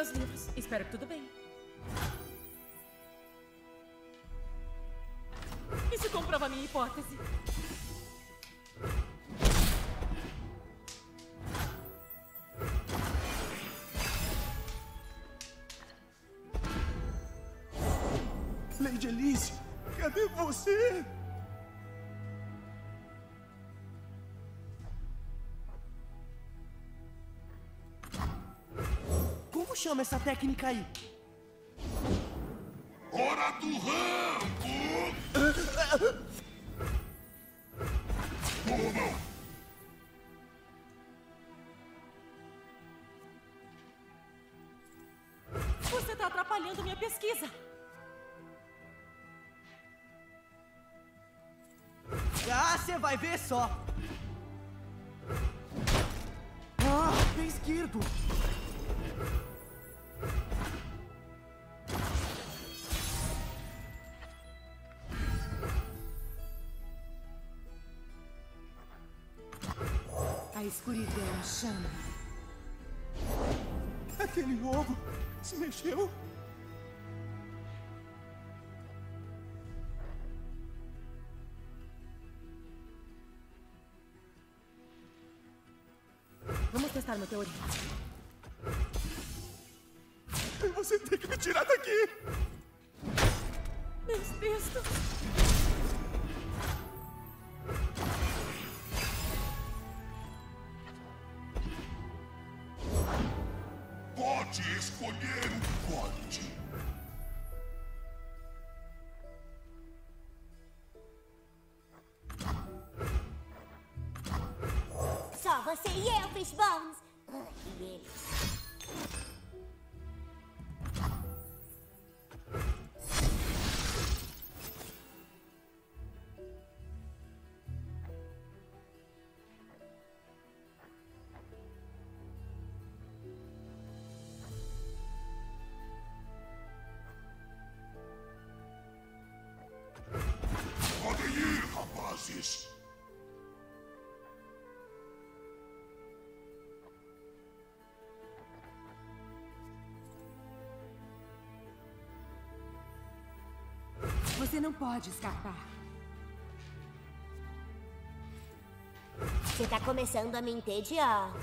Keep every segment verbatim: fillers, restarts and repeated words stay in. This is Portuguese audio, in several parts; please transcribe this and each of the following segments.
meus livros. Espero que tudo bem. Isso comprova a minha hipótese. Lady Alice, cadê você? Como chama essa técnica aí? Hora do rambo! Oh, não! Você tá atrapalhando minha pesquisa. Ah, você vai ver só! Ah, pé esquerdo! A escuridão chama. Aquele ovo se mexeu? Vamos testar uma teoria. Você tem que me tirar daqui! Meus textos. Pode escolher um corte. Só você e eu, Fishbones. Ah, e ele. Podem ir, rapazes. Você não pode escapar. Você tá começando a me entediar.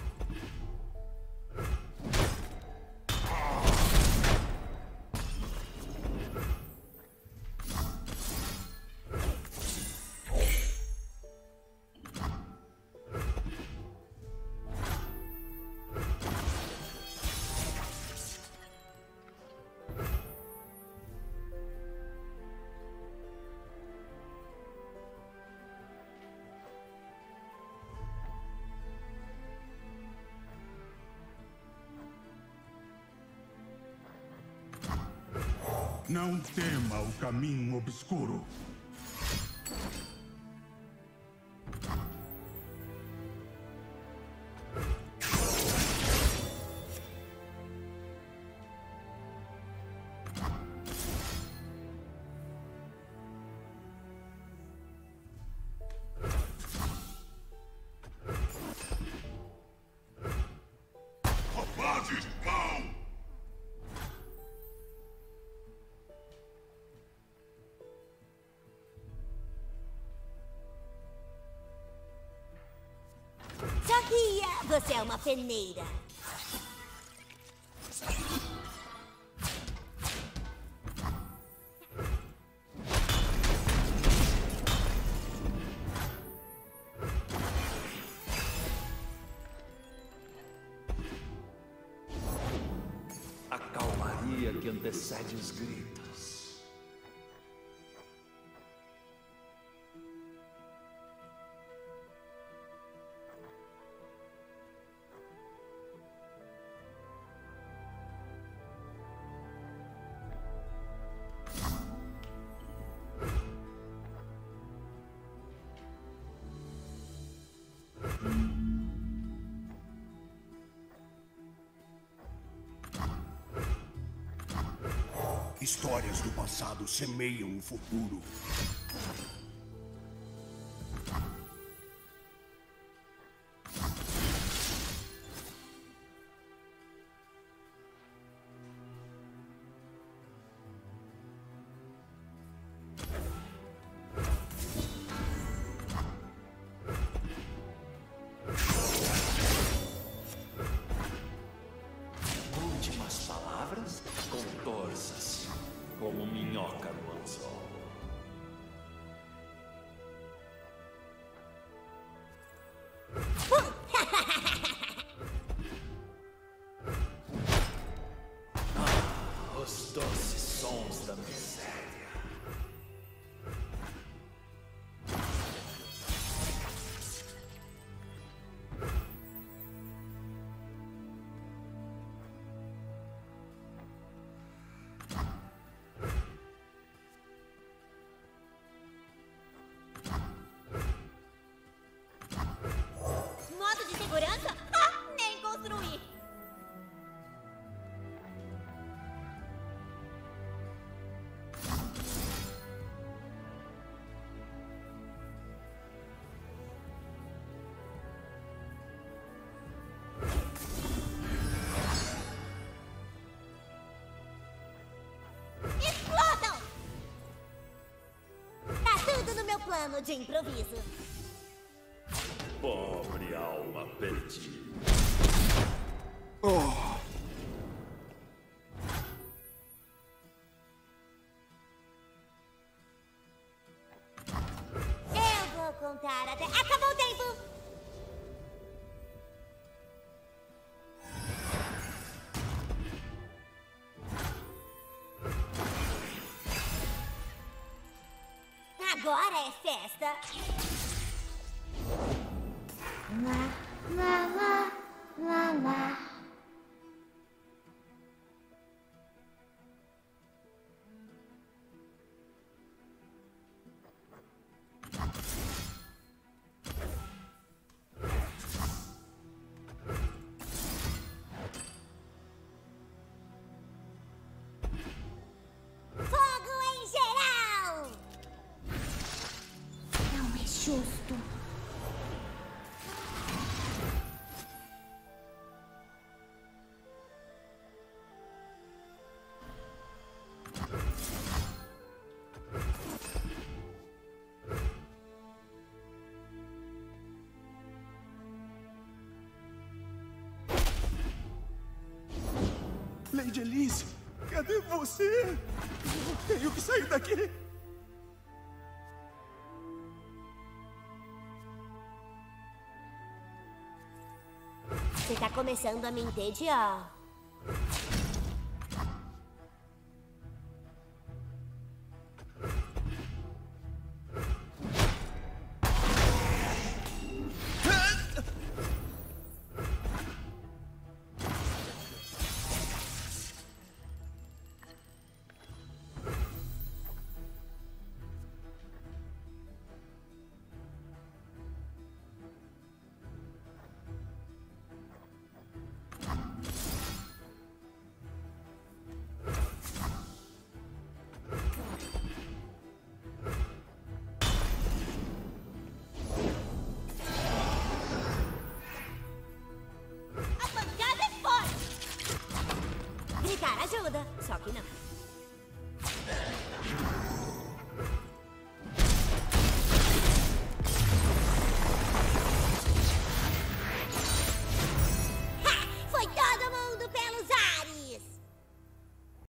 Não tema o caminho obscuro. Rapazes, não! Sorria! Você é uma peneira. A calmaria que antecede os gritos. Histórias do passado semeiam o futuro. como minhoca no anzol. Ah, os doces sons da miséria. Modo de segurança? Ah, nem construir. Explodam! Tá tudo no meu plano de improviso. Pobre alma perdida. Eu vou contar até... Acabou o tempo! Agora é festa! Lá, lá, lá, lá, lá. Fogo em geral! Não é justo. Lady Elise, cadê você? Eu tenho que sair daqui. Você tá começando a me entediar. A pancada é forte! Gritar ajuda, só que não.